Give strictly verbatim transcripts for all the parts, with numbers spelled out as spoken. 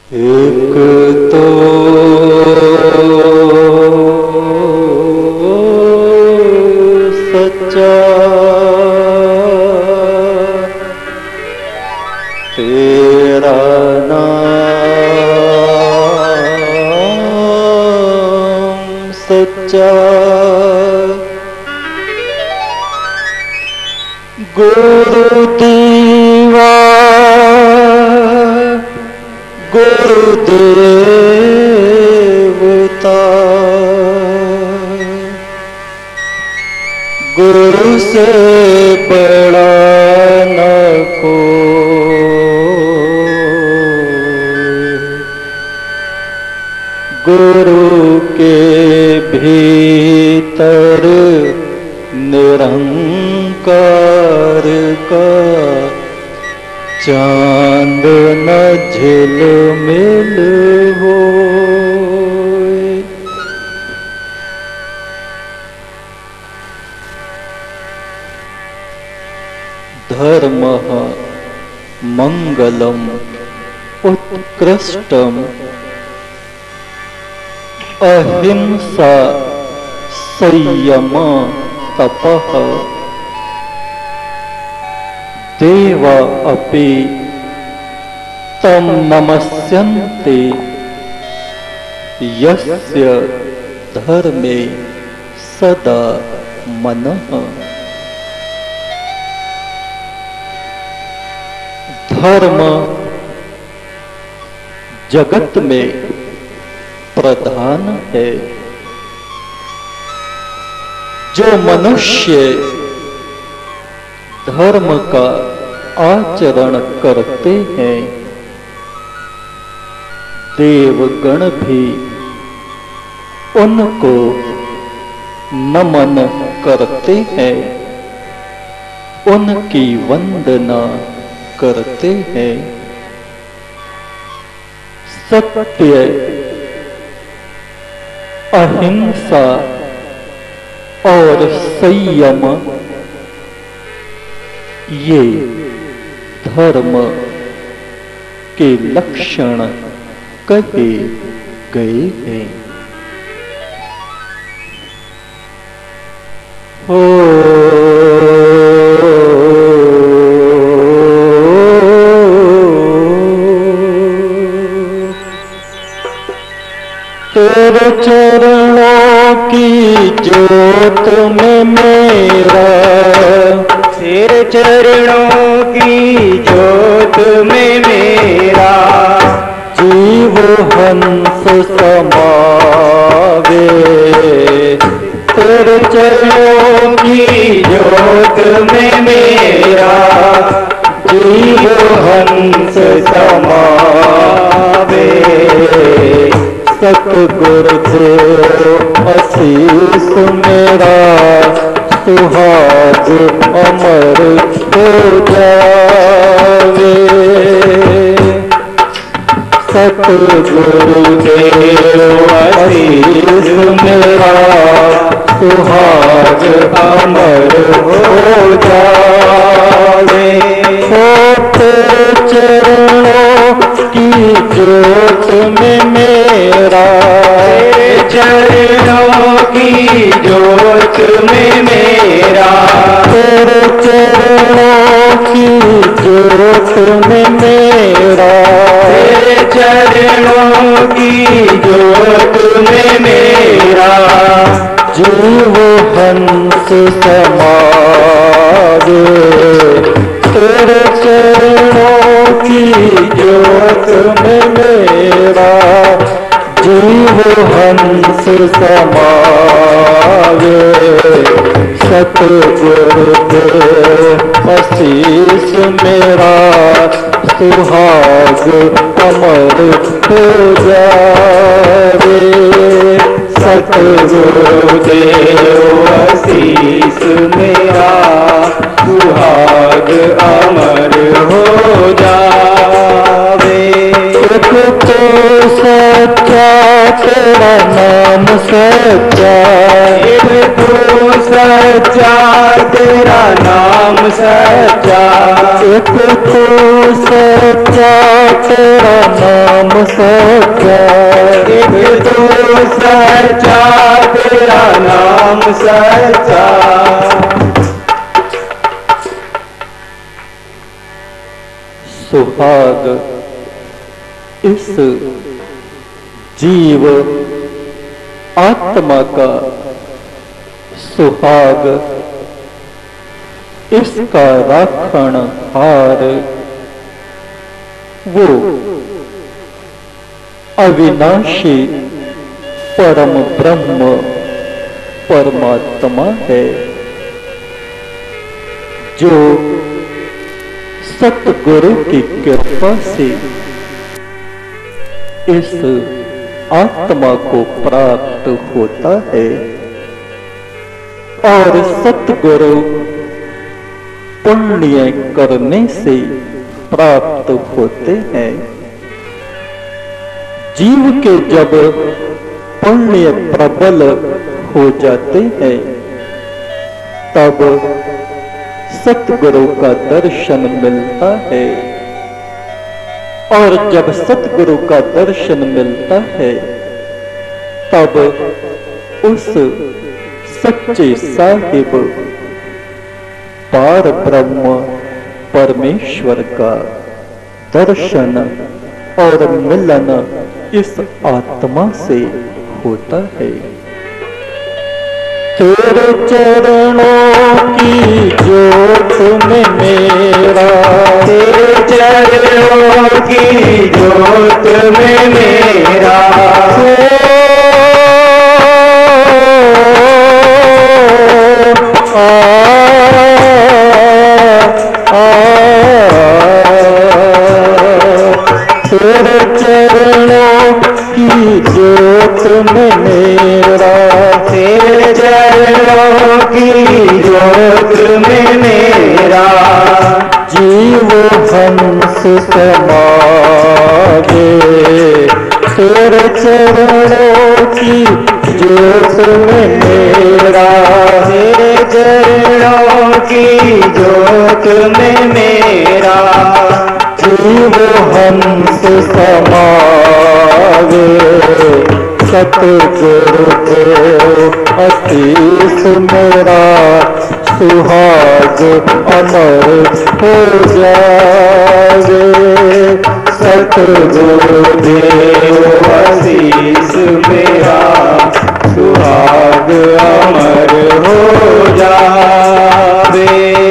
एक तो सच्चा तेरा नाम सच्चा, गुरुदेवा गुरुदेवता, गुरु से बड़ा न कोई, गुरु के भीतर निरंकार का चांद न झिलमिल होए। धर्मः मंगलम उत्कृष्टम अहिंसा संयम तपः, देवा अपि तम नमस्यन्ते यस्य धर्मे सदा मनः। धर्म जगत में प्रधान है। जो मनुष्य धर्म का आचरण करते हैं, देवगण भी उनको नमन करते हैं, उनकी वंदना करते हैं। सत्य, अहिंसा और संयम ये धर्म के लक्षण कहे गए हैं। हो तेरे चरणों की ज्योत में मेरा, तेरे चरणों की ज्योत में मेरा जीव हंस समावे। तेरे चरणों की ज्योत में मेरा जीव हंस समावे। सतगुरुदेव आशीष मेरा सुहाग अमर हो जावे। सतगुरुदेव आशीष मेरा सुहाग अमर हो जावे। तेरे चरणों की ज्योत में मेरा, तेरे चरणों की ज्योत में मेरा, तेरे चरणों की ज्योत में मेरा, तेरे चरणों की ज्योत में मेरा जीव हंस समावे। तेरे चरणों की ज्योत में मेरा जीव हंस समावे। सतगुरुदेव आशीष मेरा सुहाग अमर हो जावे। सतगुरुदेव आशीष मेरा सुहाग अमर हो जावे। एक तो सच्चा तेरा नाम सच्चा, एक तू सच्चा तेरा नाम सच्चा, एक तू सच्चा तेरा नाम सच्चा, एक तू सच्चा तेरा नाम सच्चा। सुहाग इस जीव आत्मा का, सुहाग इसका राखण हार, वो अविनाशी परम ब्रह्म परमात्मा है, जो सतगुरु की कृपा से इस आत्मा को प्राप्त होता है। और सतगुरु पुण्य करने से प्राप्त होते हैं। जीव के जब पुण्य प्रबल हो जाते हैं, तब सतगुरु का दर्शन मिलता है। और जब सतगुरु का दर्शन मिलता है, तब उस सच्चे साहिब पार ब्रह्म परमेश्वर का दर्शन और मिलन इस आत्मा से होता है। तेरे चरणों की जोत में मेरा, तेरे चरणों की जोत में मेरा, आ, आ, तेरे चरणों की जोत में मेरा, तेरे चरणों की जोत में मेरा, जीव हंस समागे। तेरे चरणों की जोत में मेरा, तेरे चरणों की जोत में मेरा, जीव हंस समागे। सतगुरु देव आशीष मेरा, सुहाग अमर हो जावे। सतगुरु देव आशीष मेरा, सुहाग अमर हो जावे।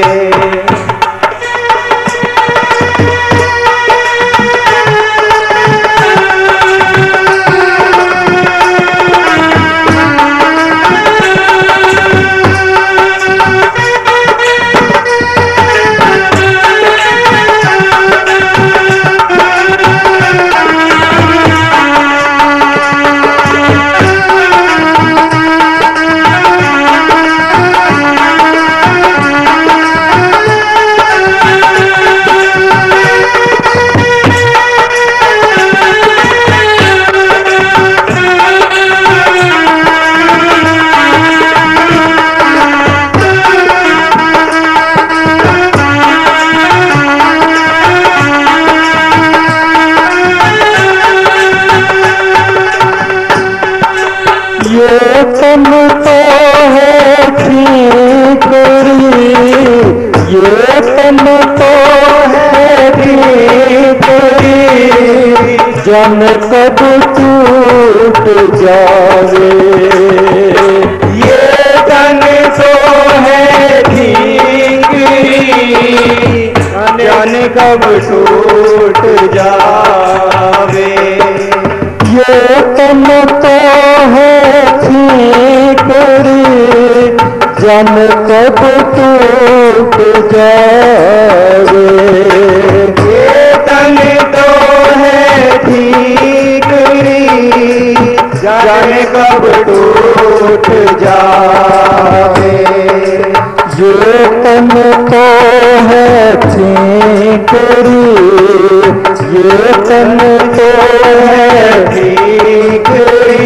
जन कब टूट जावे, ये तन तो है ठीकरी, जन कब टूट जावे। ये तन तो है ठीकरी, जन कब टूट जावे। ये तन तो है ठीकरी, जन कब टूट जावे। ये तन तो है ठीकरी, ये तन तो है ठीकरी,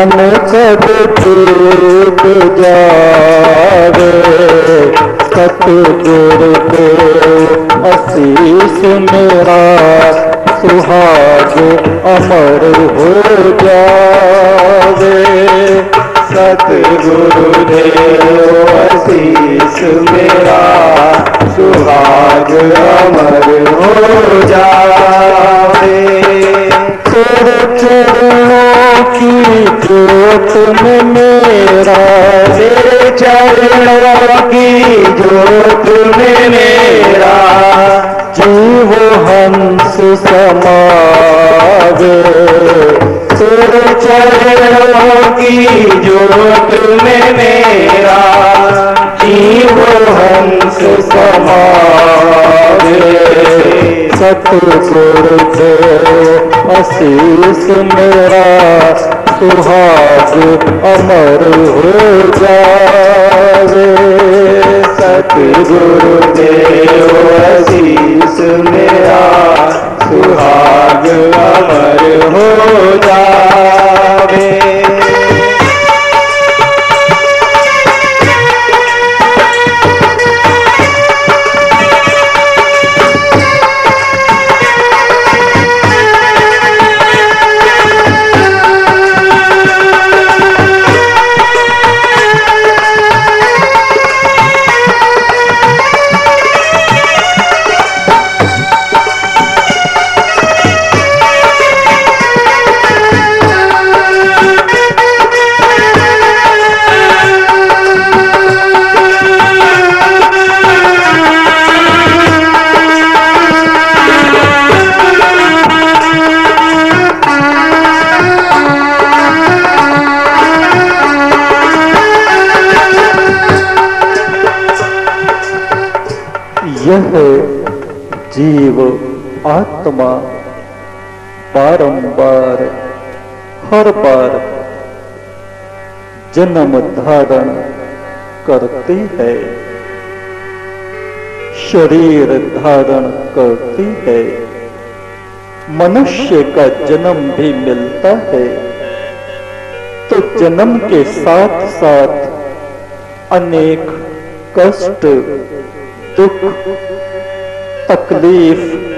मन कब टूट जावे, सतगुरु दे आशीष मेरा सुहाग अमर हो जावे। सतगुरु दे आशीष मेरा सुहाग अमर हो जावे। तेरे चरणों की जोत में मेरा, तेरे चरणों की जोत में मेरा जीव हंस समावे। तेरे चरणों की जोत में मेरा जीव हंस समावे। सतगुरु दे आशीष मेरा सुहाग अमर हो जावे। सतगुरु दे आशीष मेरा सुहाग अमर हो जावे। यह जीव आत्मा बारंबार हर बार जन्म धारण करती है, शरीर धारण करती है। मनुष्य का जन्म भी मिलता है तो जन्म के साथ साथ अनेक कष्ट, दुख, तकलीफ,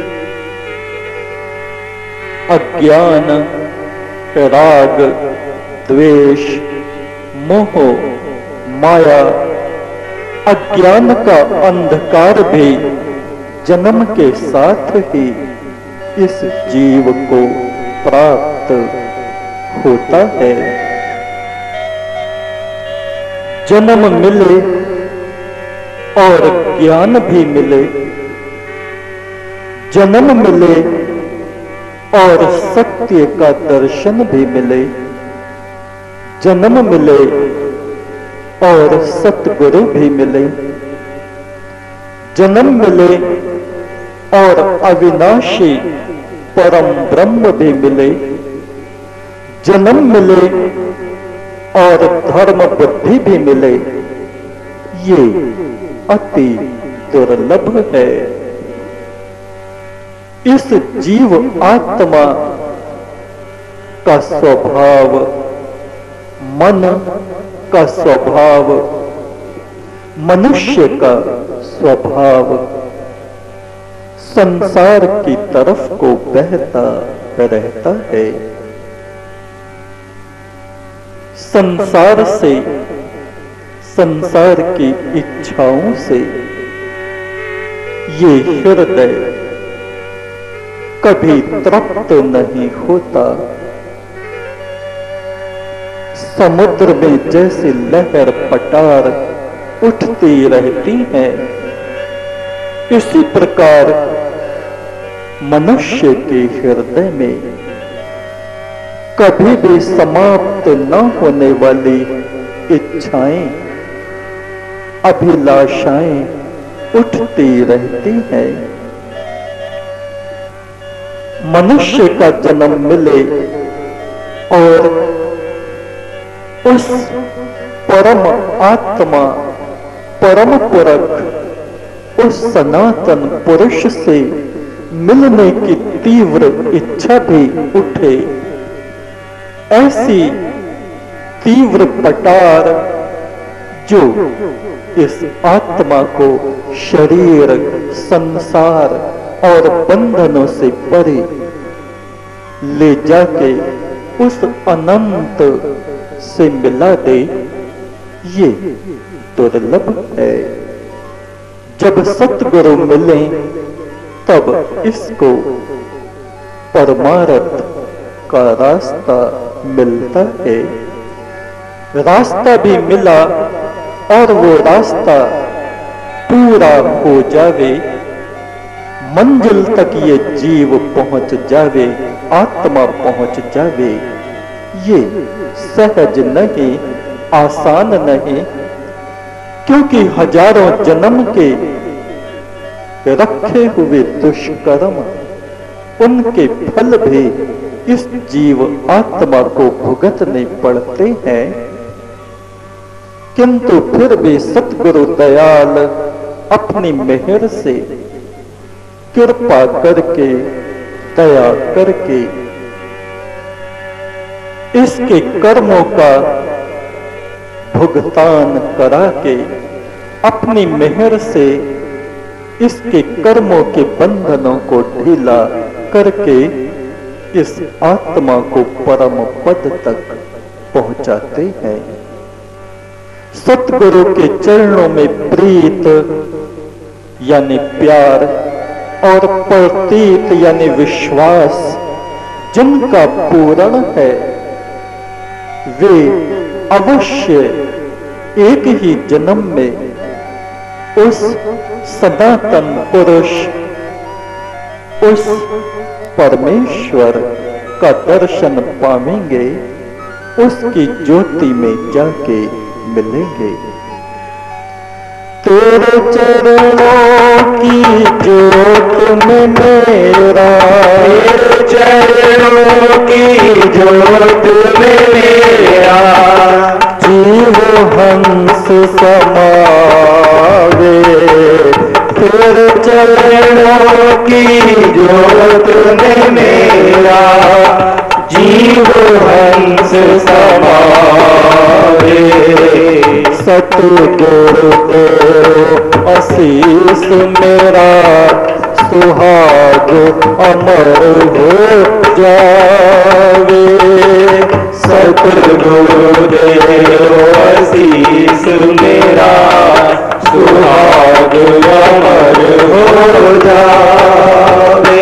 अज्ञान, राग, द्वेष, मोह, माया, अज्ञान का अंधकार भी जन्म के साथ ही इस जीव को प्राप्त होता है। जन्म मिले और ज्ञान भी मिले, जन्म मिले और सत्य का दर्शन भी मिले, जन्म मिले और सतगुरु भी मिले, जन्म मिले और अविनाशी परम ब्रह्म भी मिले, जन्म मिले और धर्म बुद्धि भी मिले। ये अति दुर्लभ है। इस जीव आत्मा का स्वभाव, मन का स्वभाव, मनुष्य का स्वभाव संसार की तरफ को बहता रहता है। संसार से, संसार की इच्छाओं से ये हृदय कभी तृप्त नहीं होता। समुद्र में जैसे लहर पटार उठती रहती हैं, इसी प्रकार मनुष्य के हृदय में कभी भी समाप्त न होने वाली इच्छाएं, अभिलाषाएं उठती रहती हैं। मनुष्य का जन्म मिले और उस परम आत्मा, परम पुरख, उस सनातन पुरुष से मिलने की तीव्र इच्छा भी उठे। ऐसी तीव्र पटार जो इस आत्मा को शरीर, संसार और बंधनों से परे ले जाके उस अनंत से मिला दे, ये दुर्लभ है। जब सतगुरु मिले तब इसको परमार्थ का रास्ता मिलता है। रास्ता भी मिला और वो रास्ता पूरा हो जावे, मंजिल तक ये जीव पहुंच जावे, आत्मा पहुंच जावे, ये सहज नहीं, आसान नहीं, क्योंकि हजारों जन्म के रखे हुए दुष्कर्म, उनके फल भी इस जीव आत्मा को भुगतने पड़ते हैं। किंतु फिर भी सतगुरु दयाल अपनी मेहर से कृपा करके, दया करके इसके कर्मों का भुगतान करा के, अपनी मेहर से इसके कर्मों के बंधनों को ढीला करके इस आत्मा को परम पद तक पहुंचाते हैं। सतगुरु के चरणों में प्रीत यानी प्यार और प्रतीत यानी विश्वास जिनका पूर्ण है, वे अवश्य एक ही जन्म में उस सनातन पुरुष, उस परमेश्वर का दर्शन पावेंगे, उसकी ज्योति में जाके मिलेंगे। तेरे चरणों की ज्योत में मेरा, तेरे चरणों की ज्योत में मेरा जीव हंस समावे। तेरे चरणों की ज्योत में मेरा जीव हंस समावे। सतगुरु देव आशीष मेरा सुहाग अमर हो जावे। सतगुरु देव आशीष मेरा सुहाग अमर हो जावे।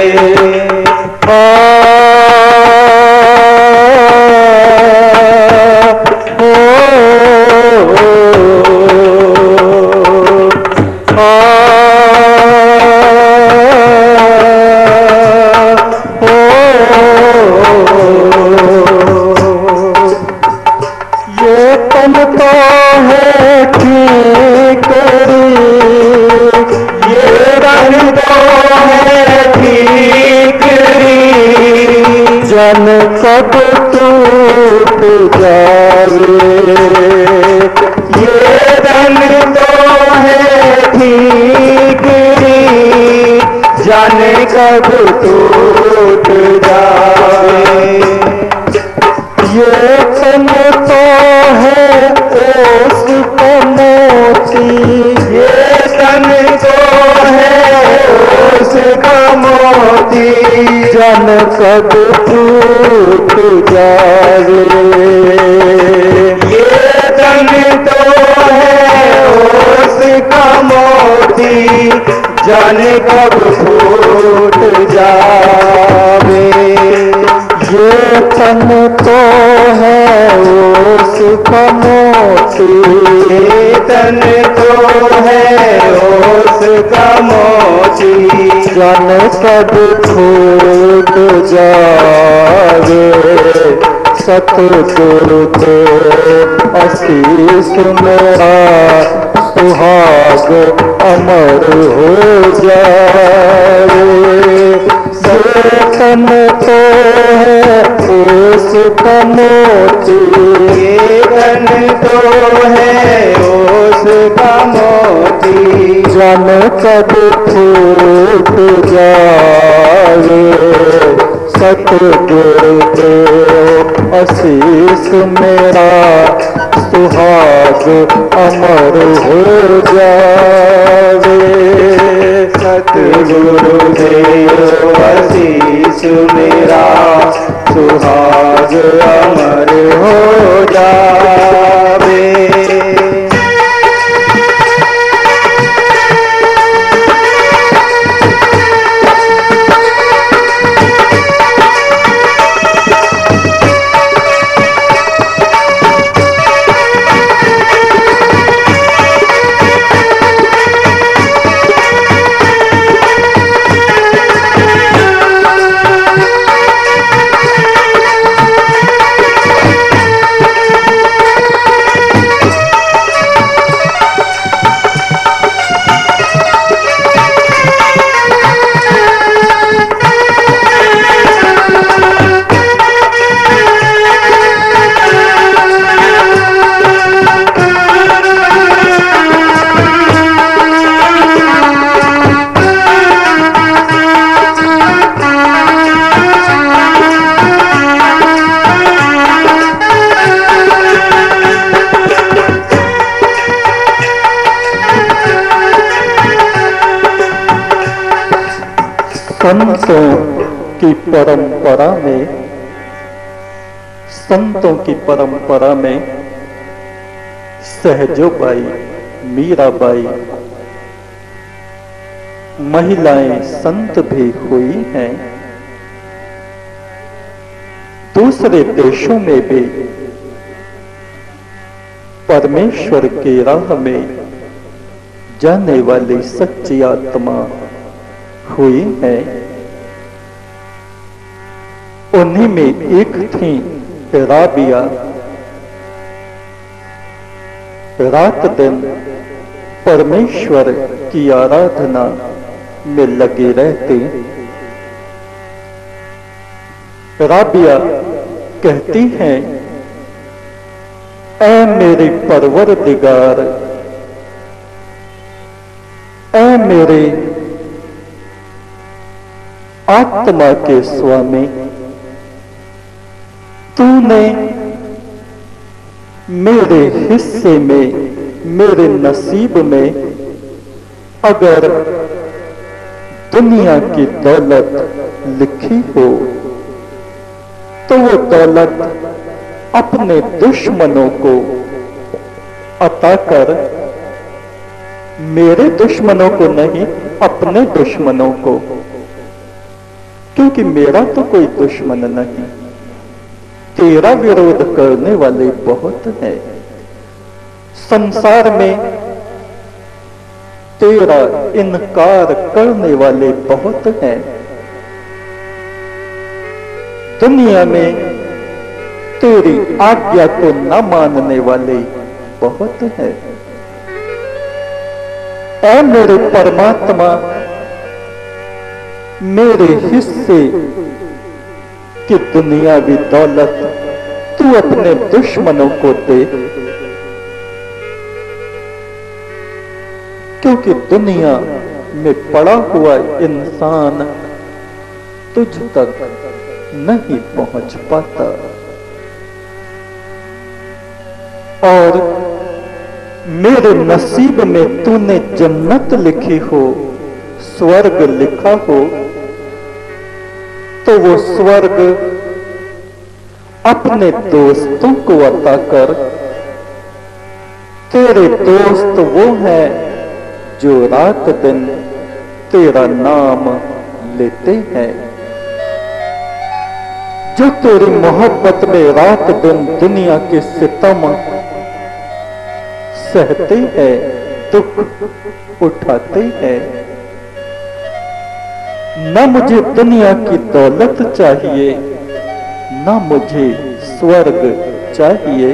जन कब टूट जावे, ये रंग तो है ठीक री, जाने कब टूट जावे। ये तन तो है ओस का मोती, ये तन तो है ओस का मोती, जन कब टूट जावे। ये तन तो है ओस का मोती, जाने कब फूट जावे। ये तन तो है ओस का मोती, ये तन तो है ओस का मोती, जन कब फूट जावे। सतगुरु देव आशीष मेरा सुहाग अमर हो जावे। तन तो है ओस का मोती, ये तन तो है ओस का मोती, जन कब फूट जावे। सतगुरु देव आशीष मेरा सुहाग अमर हो जावे। सतगुरु देव आशीष मेरा सुहाग अमर हो जावे। संतों की परंपरा में संतों की परंपरा में सहजोबाई, मीराबाई महिलाएं संत भी हुई हैं। दूसरे देशों में भी परमेश्वर की राह में जाने वाली सच्ची आत्मा हुई है। उन्हीं में एक थी राबिया। रात दिन परमेश्वर की आराधना में लगे रहते। राबिया कहती हैं, ऐ मेरे परवरदिगार, ऐ मेरे आत्मा के स्वामी, तूने मेरे हिस्से में, मेरे नसीब में अगर दुनिया की दौलत लिखी हो तो वो दौलत अपने दुश्मनों को अता कर, मेरे दुश्मनों को नहीं, अपने दुश्मनों को, क्योंकि मेरा तो कोई दुश्मन नहीं, तेरा विरोध करने वाले बहुत हैं। संसार में तेरा इनकार करने वाले बहुत हैं। दुनिया में तेरी आज्ञा को न मानने वाले बहुत हैं। ऐ मेरे परमात्मा, मेरे हिस्से की दुनियावी दौलत तू अपने दुश्मनों को दे, क्योंकि दुनिया में पड़ा हुआ इंसान तुझ तक नहीं पहुंच पाता। और मेरे नसीब में तूने जन्नत लिखी हो, स्वर्ग लिखा हो, तो वो स्वर्ग अपने दोस्तों को अता कर। तेरे दोस्त वो हैं जो रात दिन तेरा नाम लेते हैं, जो तेरी मोहब्बत में रात दिन दुनिया के सितम सहते हैं, दुख उठाते हैं। न मुझे दुनिया की दौलत चाहिए, न मुझे स्वर्ग चाहिए।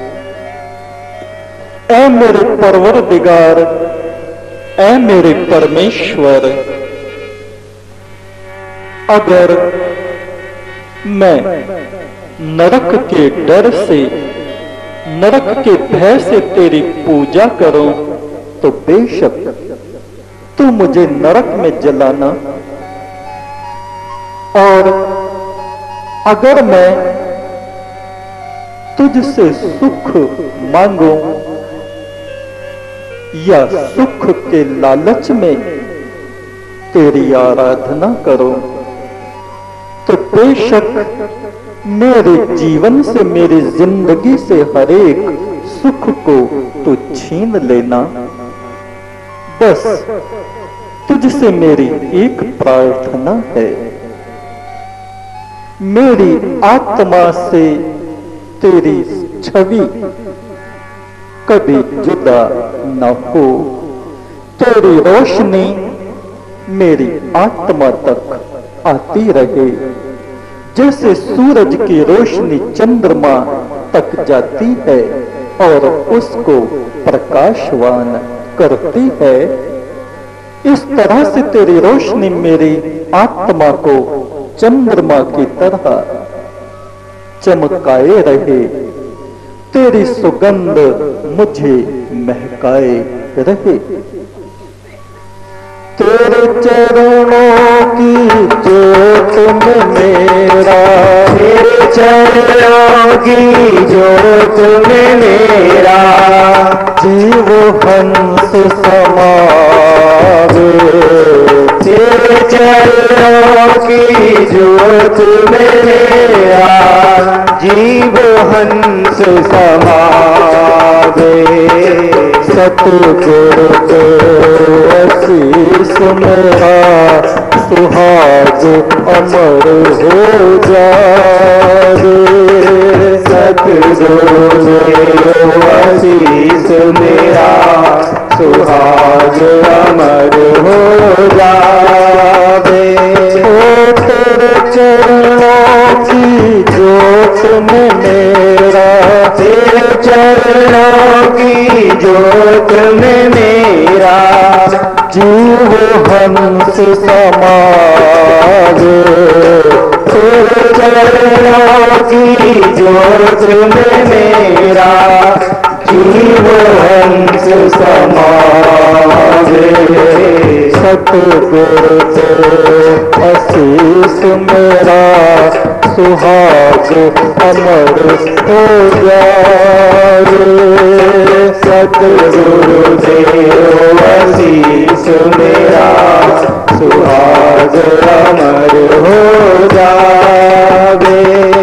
ऐ मेरे परवरदिगार, ऐ मेरे परमेश्वर, अगर मैं नरक के डर से, नरक के भय से तेरी पूजा करूं तो बेशक तू मुझे नरक में जलाना और अगर मैं तुझसे सुख मांगूं या सुख के लालच में तेरी आराधना करूं, तो बेशक मेरे जीवन से, मेरी जिंदगी से हरेक सुख को तू छीन लेना। बस तुझसे मेरी एक प्रार्थना है, मेरी आत्मा से तेरी छवि कभी जुदा न हो, तेरी रोशनी मेरी आत्मा तक आती रहे, जैसे सूरज की रोशनी चंद्रमा तक जाती है और उसको प्रकाशवान करती है। इस तरह से तेरी रोशनी मेरी आत्मा को चंद्रमा की तरह चमकाए रहे, तेरी सुगंध मुझे महकाए रहे। तेरे चरणों की जोत में मेरा, तेरे चरणों की जोत में मेरा जीव हंस समावे। तेरे चरणों की जोत में मेरा जीव हंस समावे। सतगुरु को आशीष मेरा सुहाग अमर हो जाए। सतगुरु को आशीष मेरा सुहाग अमर हो जाए। ओ तेरे चरणों की जोत में मेरा, तेरे चरणों की जोत में मेरा जीव हंस समावे। तेरे चरणों की जोत में मेरा जीव हंस समावे। सतगुरु को आशीष मेरा सुहाग अमर हो जाए। सतगुरु देव आशीष मेरा सुहाग अमर हो जावे।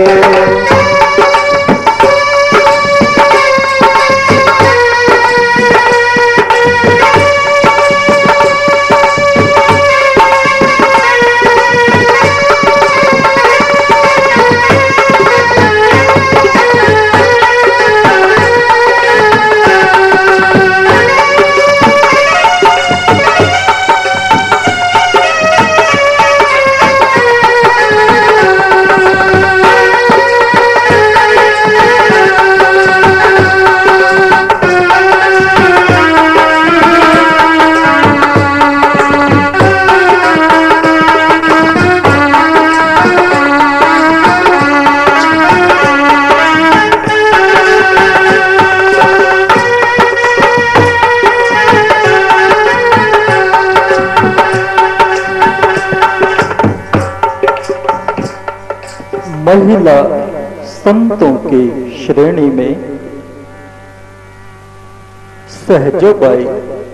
महिला संतों की श्रेणी में सहजोबाई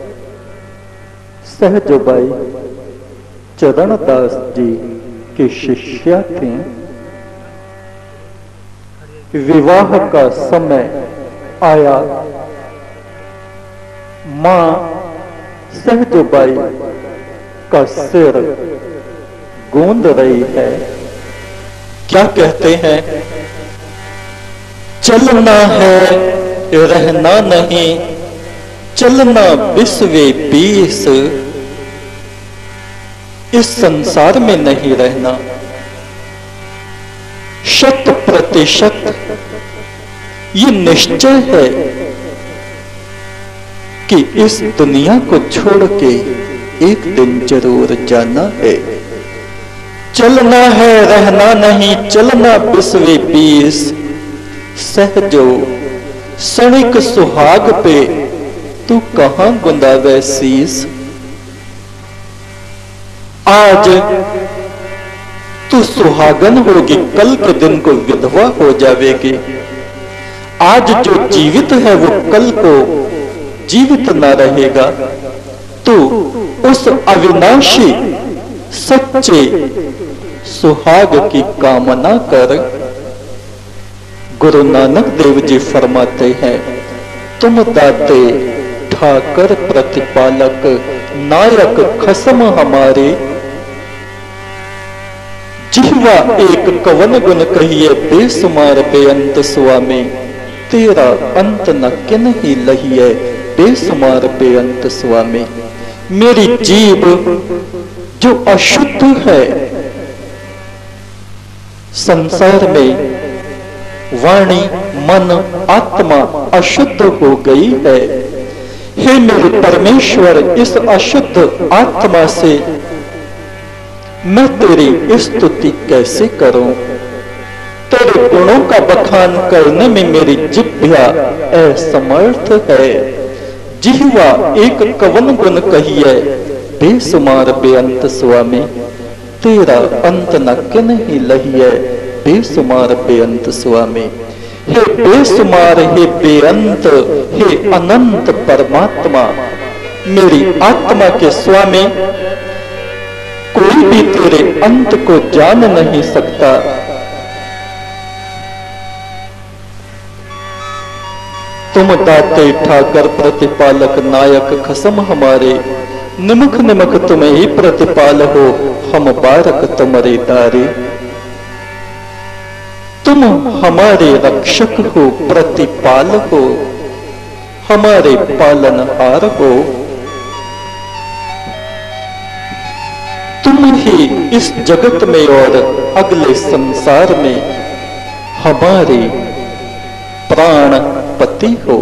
सहजोबाई चरणदास जी की शिष्या थी। विवाह का समय आया, मां सहजोबाई का सिर गूंद रही है। क्या कहते हैं? चलना है रहना नहीं, चलना विश्वे बीस, इस संसार में नहीं रहना। शत प्रतिशत ये निश्चय है कि इस दुनिया को छोड़ के एक दिन जरूर जाना है। चलना है रहना नहीं, चलना विश्वे बीस, सहजो क्षणिक सुहाग पे तू कहां गुंदावे शीस। आज तू तू सुहागन होगी, कल के दिन को विधवा हो जावेगी। आज जो जीवित है वो कल को जीवित न रहेगा। तू उस अविनाशी सच्चे सुहाग की कामना कर। गुरु नानक देव जी फरमाते हैं, तुम दाते ठाकर प्रतिपालक नायक खसम हमारे, जिह्वा एक कवन गुण कहिए बेसुमार बेअंत स्वामी, तेरा अंत न किन ही लहिए बेसुमार बेअंत स्वामी। मेरी जीभ जो अशुद्ध है, संसार में वाणी मन आत्मा अशुद्ध हो गई है। हे मेरे परमेश्वर, इस अशुद्ध आत्मा से मैं तेरी स्तुति कैसे करूं? तेरे गुणों का बखान करने में मेरी जिह्वा असमर्थ है। जिह्वा एक कवन गुण कहिए बेसुमार बेअंत स्वामी, तेरा अंत न किन ही लहिए बेसुमार बेअंत स्वामी। हे बेसुमार, हे बेअंत, हे अनंत परमात्मा, मेरी आत्मा के स्वामी, कोई भी तेरे अंत को जान नहीं सकता। तुम दाते ठाकर प्रतिपालक नायक खसम हमारे, निमख निमख तुम्हें ही प्रतिपाल हो, हम बारक तुम्हारे दारे। तुम हमारे रक्षक हो, प्रतिपाल हो, हमारे पालनहार हो। तुम ही इस जगत में और अगले संसार में हमारे प्राण पति हो।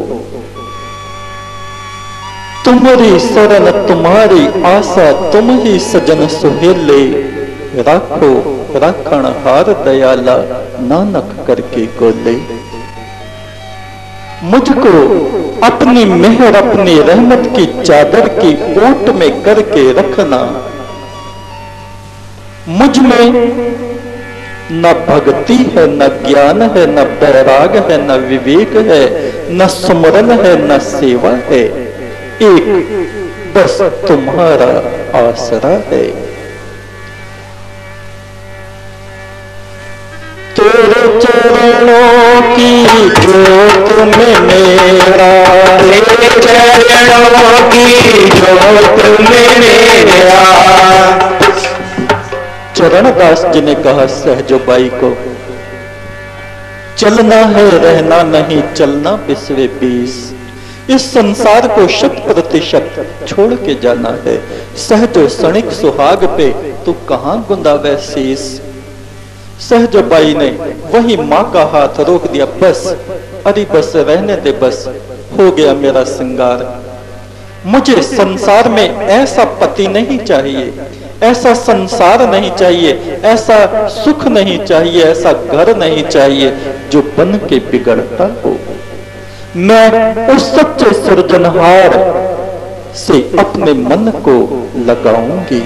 तुम्हारी शरण तुम्हारी आशा, तुम ही सजन सुहेले, राखो राखण हार दयाला, नानक करके गोले। मुझको अपनी मेहर अपनी रहमत की चादर की ओट में करके रखना। मुझ में न भक्ति है, न ज्ञान है, न बैराग है, न विवेक है, न सुमरन है, न सेवा है। एक बस तुम्हारा आसरा है। तेरे चरणों की जोत में मेरा, तेरे चरणों की जोत में मेरा। चरणदास जी ने कहा सहजो बाई को, चलना है रहना नहीं, चलना विश्व बीस। इस संसार को शत प्रतिशत छोड़ के जाना है। सहजो क्षणिक सुहाग पे तू कहां गुंदावे शीस। सहजो बाई ने वही मां का हाथ रोक दिया। बस अरे बस रहने दे, बस हो गया मेरा श्रृंगार। मुझे संसार में ऐसा पति नहीं चाहिए, ऐसा संसार नहीं चाहिए, ऐसा सुख नहीं चाहिए, ऐसा घर नहीं चाहिए जो बन के बिगड़ता हो। मैं उस सच्चे सृजनहार से अपने मन को लगाऊंगी।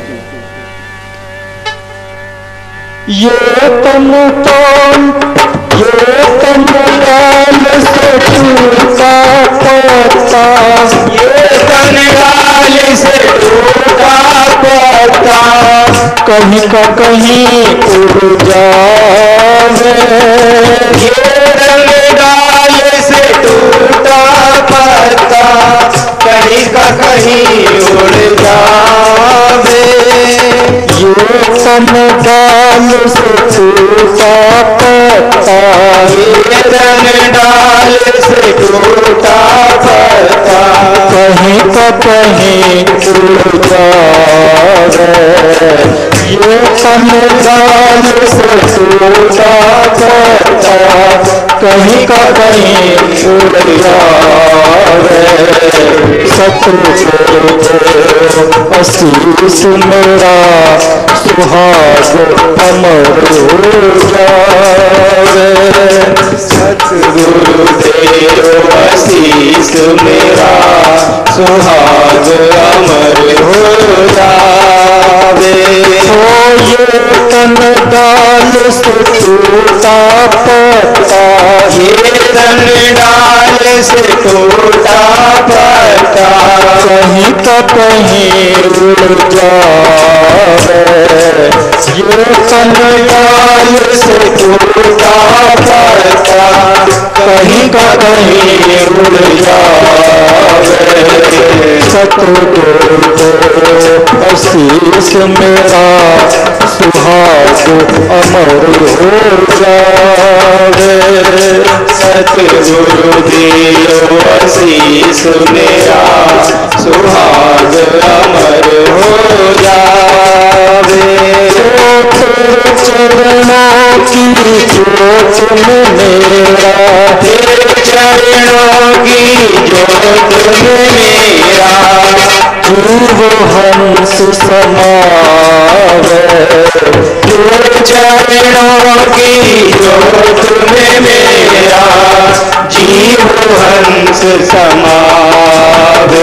ये तन कौन, ये तन लाल से टूटा पड़ता, ये तन लाल से टूटा पड़ता, कहीं का कहीं उड़ जावे। ये तन लाल से टूटा पड़ता, कहीं का कहीं उड़ जावे। ये तन डाल से टूटा पड़ता, ये तन डाल से टूटा पड़ता, कहीं का कहीं उड़ जावे। ये तन डाल से टूटा पड़ता, कहीं का कहीं उड़ जावे। सतगुरु आशीष मेरा सुहाग अमर हो जावे। सतगुरु देव आशीष मेरा सुहाग अमर हो जावे। हो ये तन डाल से टूटा पत्ता, ये तन डाल से टूटा पत्ता, कहीं का कहीं उड़ जावे। ये तन डाल से टूटा पत्ता, कहीं का कहीं उड़ जावे। सतगुरु को आशीष मेरा सुहाग अमर हो जावे। सतगुरु देव आशीष मेरा सुहाग अमर हो जावे। चरणों की जोत में मेरा, तेरे चरणों की जोत में मेरा जीव हंस समावे। तेरे चरणों की जोत में मेरा जीव हंस समावे।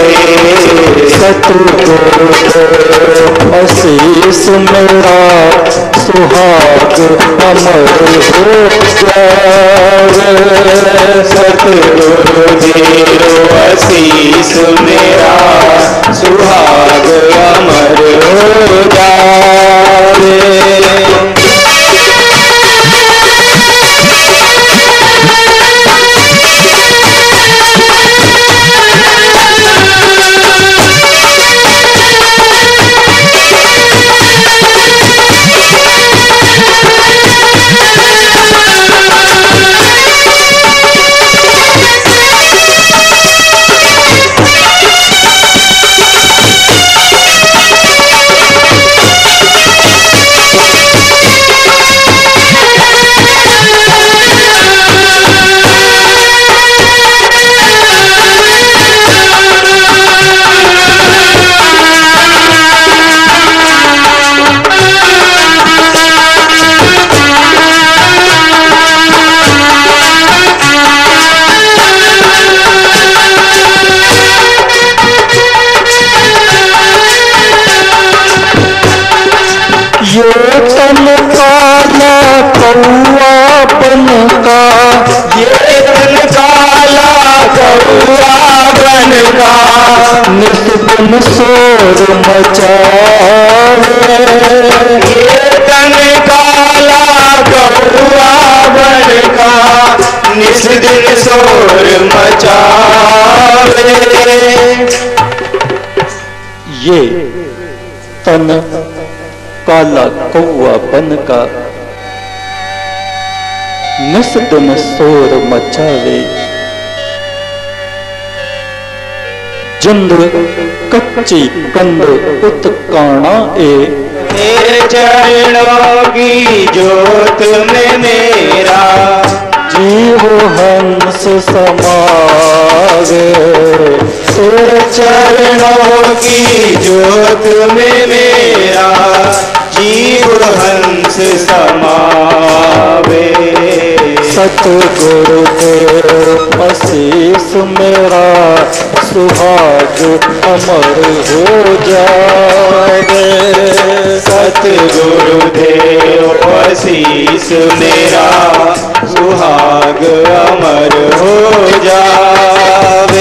सतगुरु को आशीष मेरा सुहाग अमर हो जावे। सतगुरु देव आशीष मेरा सुहाग अमर हो जावे। ये तन काला कौआ बन का, ये तन काला कौआ बन का निस्दिन शोर मचावे। ये तन काला कौआ बन का निस्दिन शोर मचावे। ये तन काला कौआ बन का निस्दिन शोर मचावे। चंद्र कच्ची कंद उत्काणा ए, तेरे चरणों की जोत में मेरा जीव हंस समावे। तेरे चरणों की जोत में मेरा जीव हंस समावे। सतगुरु देव आशीष मेरा सुहाग अमर हो जावे। सतगुरु देव आशीष मेरा सुहाग अमर हो जावे।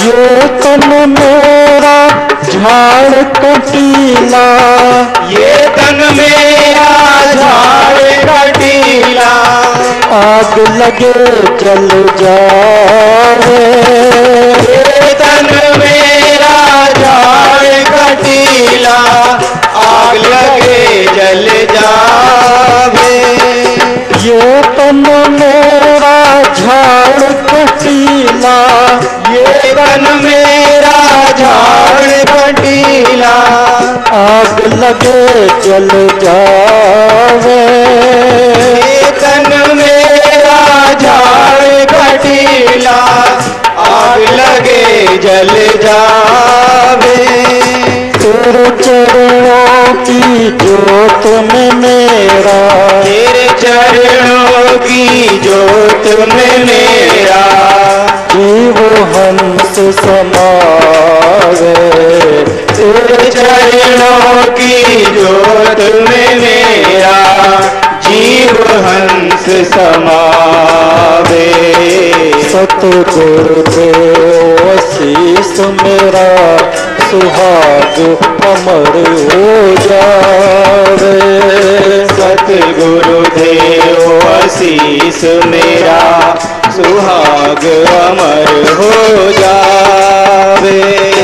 ये तन मेरा झाड़ कटीला, ये तन मेरा झाड़ कटीला, आग लगे जल जावे। ये तन मेरा झाड़ कटीला, आग लगे जल जावे। ये तन मेरा झाड़ कटीला, ये तन मेरा झाड़ कटीला, आग लगे जल जावे। ये तन मेरा झाड़ कटीला, आग लगे जल जावे। तेरे चरणों की जोत में मेरा, तेरे चरणों की जोत में मेरा, जीव हंस समावे। तेरे चरणों की जोत में मेरा, जीव हंस समावे। सतगुरु देव आशीष मेरा, सुहाग अमर हो जावे। सतगुरु देव आशीष मेरा, सुहाग अमर हो जावे।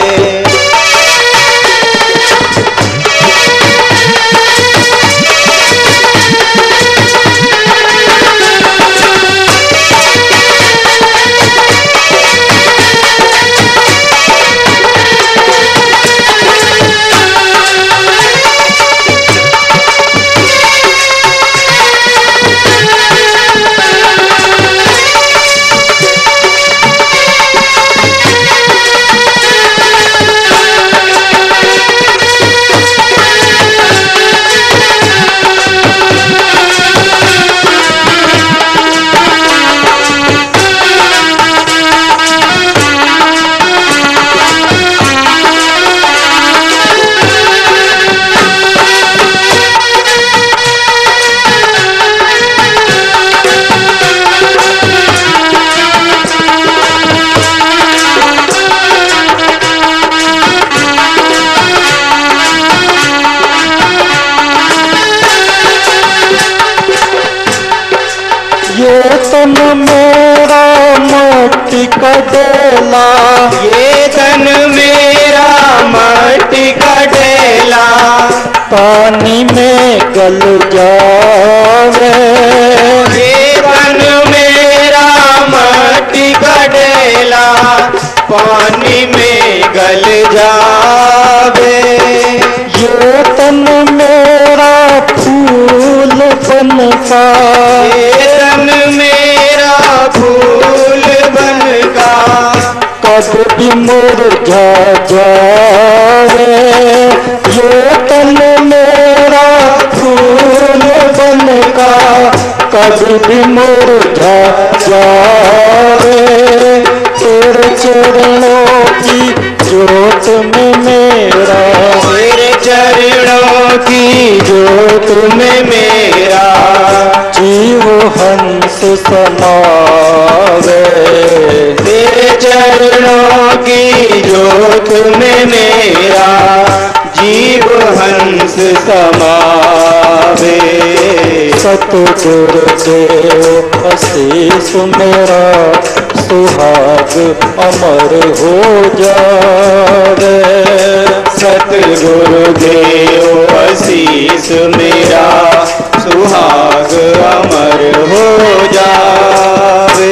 ये तन मेरा मट्टी का डेला, ये तन मेरा मट्टी का डेला, पानी में गल जावे। ये तन मेरा मट्टी का डेला, पानी में गल जावे। ये तन मेरा फूल बनका, ये तन मेरा फूल बनका, कब भी मुरझा जावे। ये तन मेरा फूल बनका, कब भी मुरझा जावे। तेरे चरणों की जोत में मेरा, तेरे चरणों की जोत में मेरा, जीव हंस समावे। तेरे चरणों की जोत में मेरा, जीव हंस समावे। सतगुरु देव आशीष मेरा, सुहाग अमर हो जावे। सतगुरु देव आशीष मेरा, सुहाग अमर हो जावे।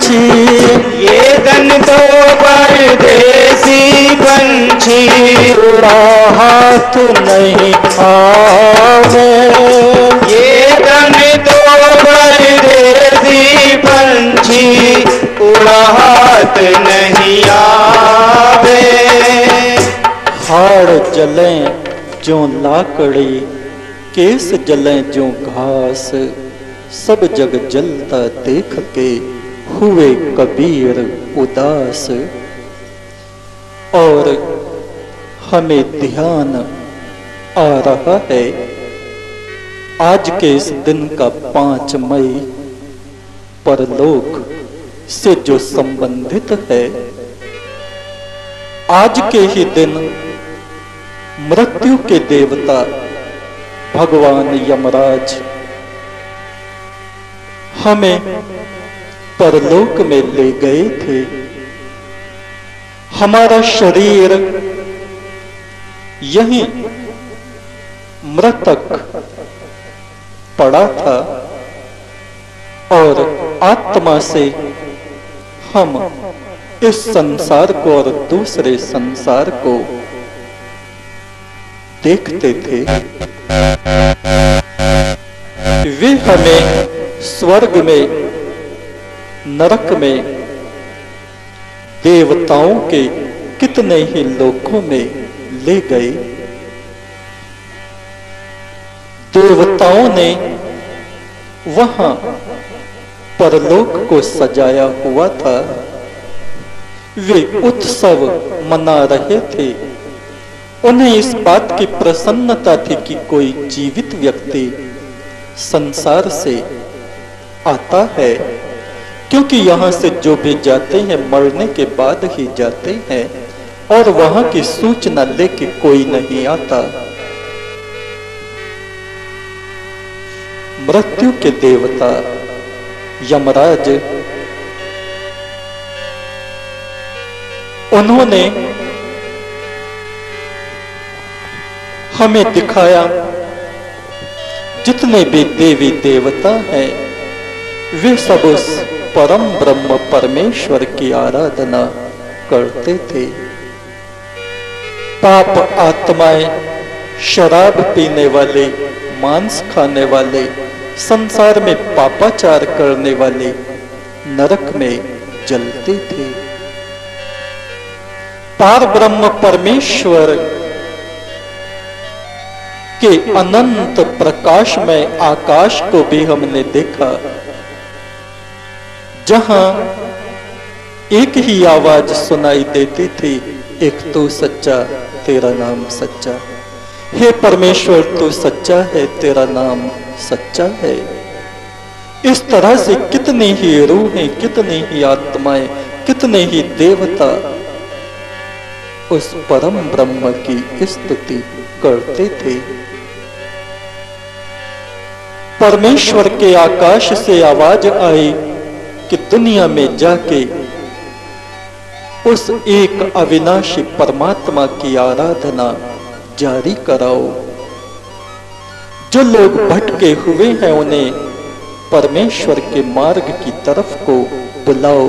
पंछी, ये धन तो परदेसी पंछी, उड़ा हाथ नहीं आवे। ये धन तो परदेसी पंछी, उड़ा हाथ नहीं आवे। हाड़ जलें जो लाकड़ी, केस जलें जो घास, सब जग जलता देख के हुए कबीर उदास। और हमें ध्यान आ रहा है आज के इस दिन का पांच मई परलोक से जो संबंधित है। आज के ही दिन मृत्यु के देवता भगवान यमराज हमें परलोक में ले गए थे। हमारा शरीर यहीं मृतक पड़ा था और आत्मा से हम इस संसार को और दूसरे संसार को देखते थे। वे हमें स्वर्ग में, नरक में, देवताओं के कितने ही लोकों में ले गए। देवताओं ने वहां परलोक को सजाया हुआ था। वे उत्सव मना रहे थे। उन्हें इस बात की प्रसन्नता थी कि कोई जीवित व्यक्ति संसार से आता है, क्योंकि यहां से जो भी जाते हैं मरने के बाद ही जाते हैं और वहां की सूचना लेके कोई नहीं आता। मृत्यु के देवता यमराज, उन्होंने हमें दिखाया जितने भी देवी देवता हैं वे सब उस परम ब्रह्म परमेश्वर की आराधना करते थे। पाप आत्माएं, शराब पीने वाले, मांस खाने वाले, संसार में पापाचार करने वाले नरक में जलते थे। पार ब्रह्म परमेश्वर के अनंत प्रकाश में आकाश को भी हमने देखा, जहां एक ही आवाज सुनाई देती थी, एक तू सच्चा, तेरा नाम सच्चा। हे परमेश्वर तू सच्चा है, तेरा नाम सच्चा है। इस तरह से कितनी ही रूहें, कितनी ही आत्माएं, कितने ही देवता उस परम ब्रह्म की स्तुति करते थे। परमेश्वर के आकाश से आवाज आई कि दुनिया में जाके उस एक अविनाशी परमात्मा की आराधना जारी कराओ। जो लोग भटके हुए हैं उन्हें परमेश्वर के मार्ग की तरफ को बुलाओ।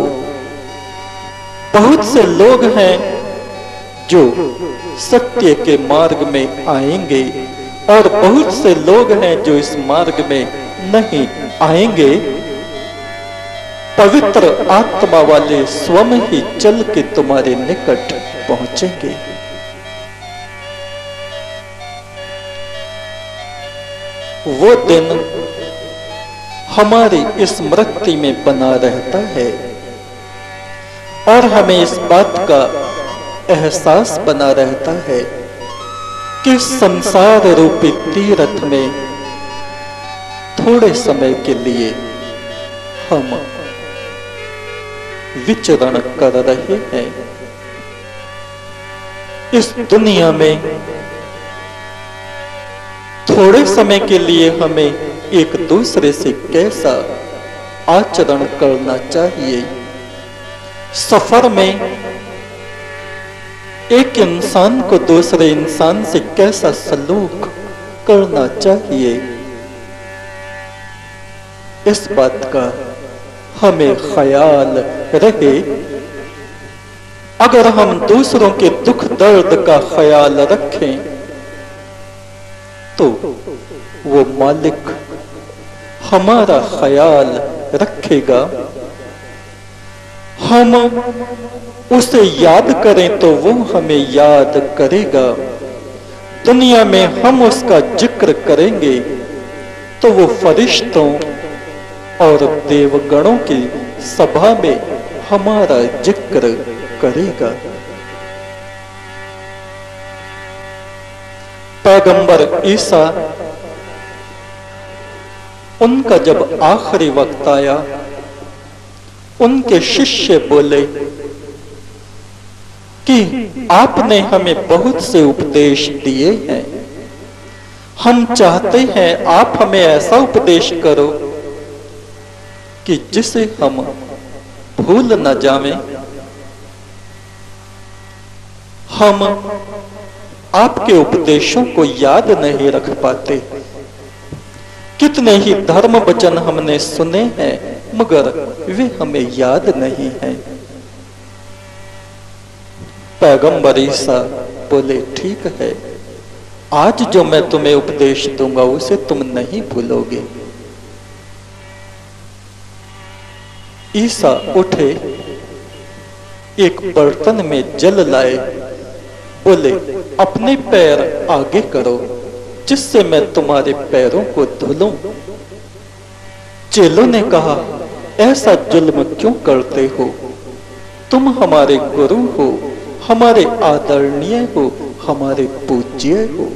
बहुत से लोग हैं जो सत्य के मार्ग में आएंगे और बहुत से लोग हैं जो इस मार्ग में नहीं आएंगे। पवित्र आत्मा वाले स्वयं ही चल के तुम्हारे निकट पहुंचेंगे। वो दिन हमारी स्मृति में बना रहता है और हमें इस बात का एहसास बना रहता है कि संसार रूपी तीर्थ में थोड़े समय के लिए हम विचरण कर रहे हैं। इस दुनिया में थोड़े समय के लिए हमें एक दूसरे से कैसा आचरण करना चाहिए। सफर में एक इंसान को दूसरे इंसान से कैसा सलूक करना चाहिए, इस बात का हमें ख्याल रहे। अगर हम दूसरों के दुख दर्द का ख्याल रखें तो वो मालिक हमारा ख्याल रखेगा। हम उसे याद करें तो वो हमें याद करेगा। दुनिया में हम उसका जिक्र करेंगे तो वो फरिश्तों और देवगणों की सभा में हमारा जिक्र करेगा। पैगंबर ईसा, उनका जब आखिरी वक्त आया, उनके शिष्य बोले कि आपने हमें बहुत से उपदेश दिए हैं, हम चाहते हैं आप हमें ऐसा उपदेश करो कि जिसे हम भूल न जावें। हम आपके उपदेशों को याद नहीं रख पाते। कितने ही धर्म वचन हमने सुने हैं मगर वे हमें याद नहीं हैं। पैगंबर ईसा बोले, ठीक है, आज जो मैं तुम्हें उपदेश दूंगा उसे तुम नहीं भूलोगे। ईसा उठे, एक बर्तन में जल लाए, बोले, अपने पैर आगे करो जिससे मैं तुम्हारे पैरों को धुलूं। चेलों ने कहा, ऐसा जुल्म क्यों करते हो? तुम हमारे गुरु हो, हमारे आदरणीय हो, हमारे पूज्य हो।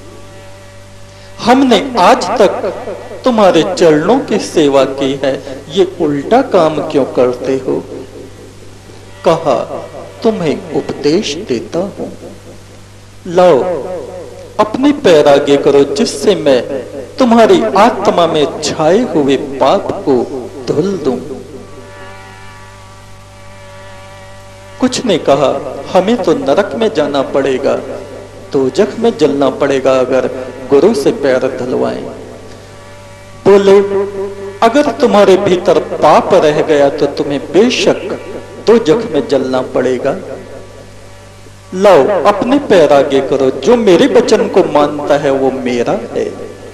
हमने आज तक तुम्हारे चरणों की सेवा की है, ये उल्टा काम क्यों करते हो? कहा, तुम्हें उपदेश देता हूं, लाओ अपने पैर आगे करो जिससे मैं तुम्हारी आत्मा में छाए हुए पाप को धुल दूं। कुछ ने कहा, हमें तो नरक में जाना पड़ेगा, दोजख में जलना पड़ेगा अगर गुरु से पैर धुलवाएं। बोले, अगर तुम्हारे भीतर पाप रह गया तो तुम्हें बेशक दोजख में जलना पड़ेगा। लाओ अपने पैर आगे करो, जो मेरे वचन को मानता है वो मेरा है।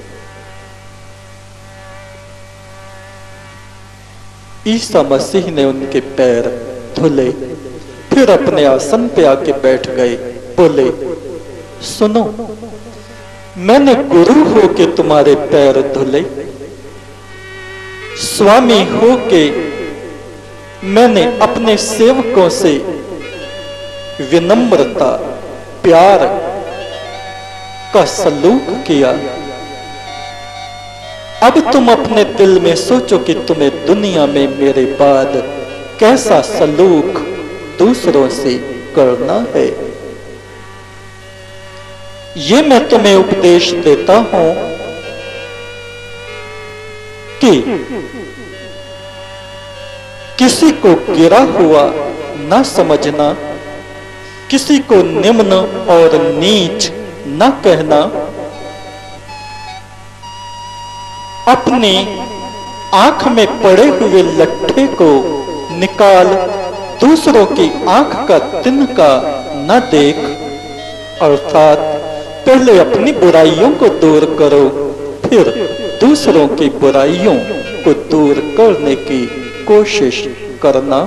ईसा मसीह ने उनके पैर धुले, फिर अपने आसन पे आके बैठ गए। बोले, सुनो, मैंने गुरु हो के तुम्हारे पैर धुले, स्वामी हो के मैंने अपने सेवकों से विनम्रता प्यार का सलूक किया। अब तुम अपने दिल में सोचो कि तुम्हें दुनिया में मेरे बाद कैसा सलूक दूसरों से करना है। ये मैं तुम्हें उपदेश देता हूं कि किसी को गिरा हुआ न समझना, किसी को निम्न और नीच न कहना, अपनी आंख में पड़े हुए लट्ठे को निकाल दूसरों की आंख का तिनका न देख, अर्थात पहले अपनी बुराइयों को दूर करो, फिर दूसरों की बुराइयों को दूर करने की कोशिश करना।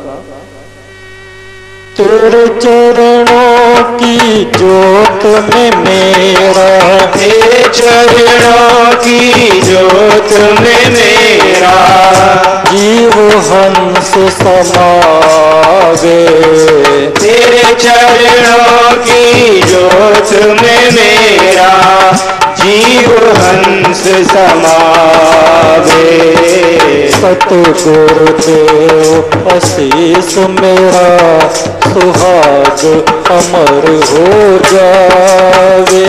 तेरे चरणों की जोत में मेरा, तेरे चरणों की जोत में मेरा जीव हंस समावे। तेरे चरणों की जोत में मेरा जीव हंस समावे। सतगुरुदेव आशीष मेरा सुहाग अमर हो जावे।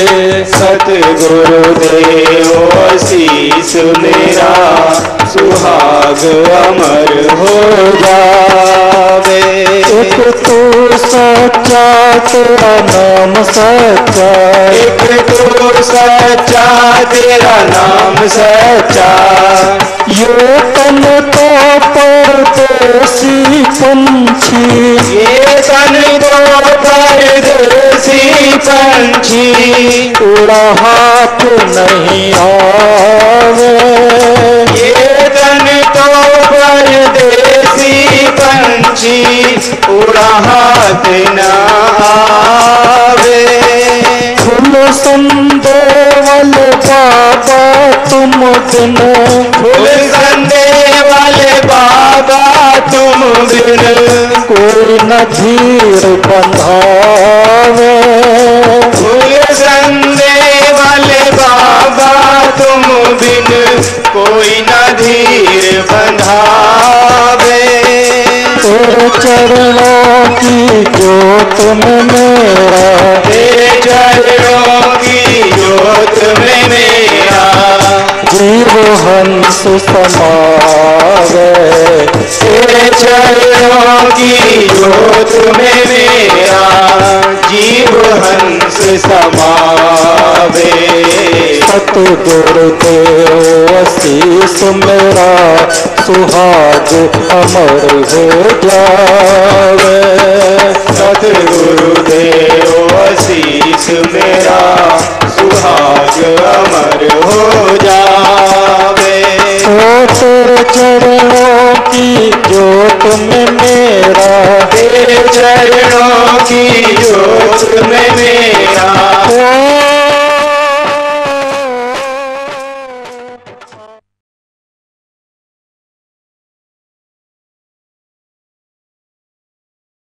सतगुरुदेव आशीष मेरा सुहाग अमर हो जावे। एक तो सच्चा तेरा नाम सच्चा, एक तो सच्चा तेरा नाम सच्चा, यो तन तो परदेसी पंछी, ये तन तो परदेसी पंछी, उड़ा हाथ नहीं आवे। ये तन तो परदेसी पंछी, उड़ा हाथ न आवे। फूल संदे वाले बाबा तुम बिन, फूल संदे वाले बाबा तुम बिन, कोई न धीर बंधावे। फूल संदे वाले बाबा तुम बिन, कोई न धीर बंधावे। तेरे चरणों की जोत में मेरा, तेरे चरणों की जोत में मेरा, जीव हंस समावे। तेरे चरणों की जोत में मेरा, जीव हंस समावे। सतगुरु देव आशीष मेरा, सुहाग अमर हो जावे। सतगुरु देव आशीष मेरा, सुहाग अमर हो जावे। ओ तेरे चरणों की जोत में मेरा, तेरे चरणों की